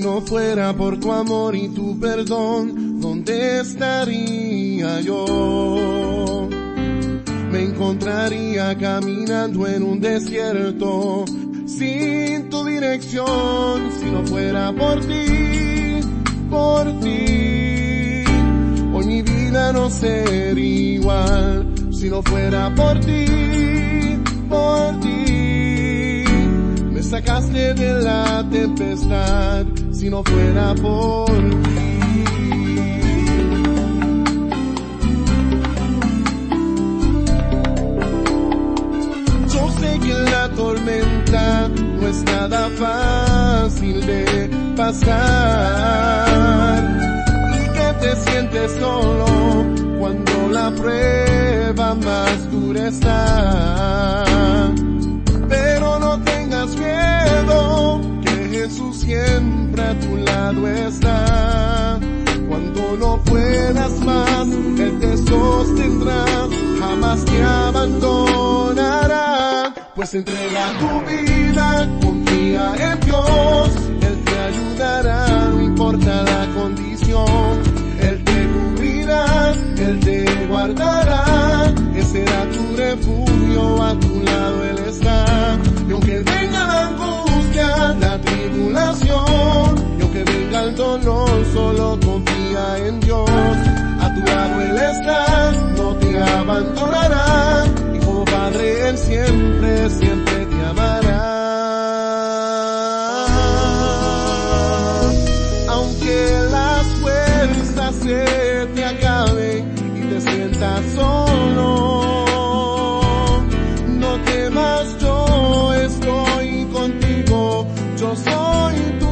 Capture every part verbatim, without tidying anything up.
no fuera por tu amor y tu perdón, ¿dónde estaría yo? Me encontraría caminando en un desierto, sin tu dirección, si no fuera por ti, por ti. Hoy mi vida no sería igual, si no fuera por ti, por ti. Me sacaste de la tempestad, si no fuera por ti. Yo sé que la tormenta no es nada fácil de pasar y que te sientes solo cuando la prueba más dura está. Pero no tengas miedo, que Jesús siempre a tu lado está. Cuando no puedas más, Él te sostendrá, jamás te abandonará. Pues entrega tu vida, confía en Dios, Él te ayudará, no importa la condición. Él te cubrirá, Él te guardará, Él será tu refugio, a tu lado Él está. Y aunque venga la angustia, la tribulación, y aunque venga el dolor, solo confía en Dios. A tu lado Él está, no te abandonará, y como Padre Él siempre, siempre te amará. Aunque las fuerzas se te acaben y te sientas solo, no temas, yo estoy contigo, yo soy tu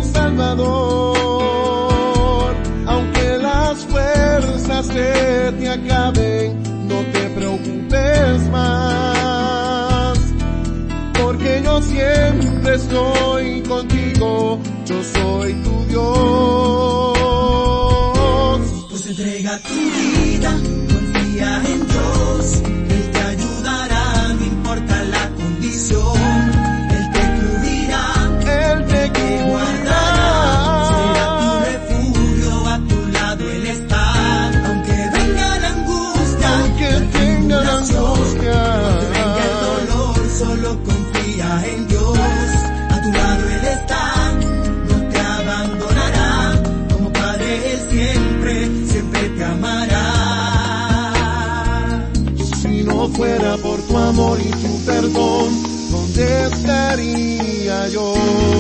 Salvador. Aunque las fuerzas se te acaben, no te preocupes más, porque yo siempre estoy contigo, yo soy tu Dios. Pues entrega tu vida, confía en Dios, Él te ayudará, no importa la condición. Él te cubrirá, Él te guardará, será tu refugio, a tu lado Él está. Aunque venga la angustia, aunque tenga la angustia, aunque venga el dolor, solo confía en Dios. A tu lado Él está, no te abandonará, como Padre Él siempre, siempre te amará. si no fuera por tu amor y tu perdón, ¿dónde estaría yo?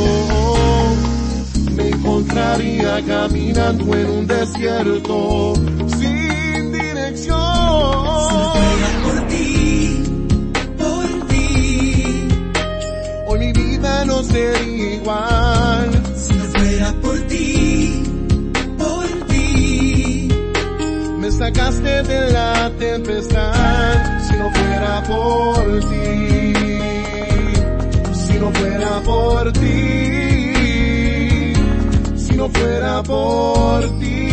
Me encontraría caminando en un desierto, sin dirección. Si no fuera por ti, por ti, Hoy mi vida no sería igual, si no fuera por ti, por ti, me sacaste de la tempestad, si no fuera por ti, si no fuera por ti, si no fuera por ti.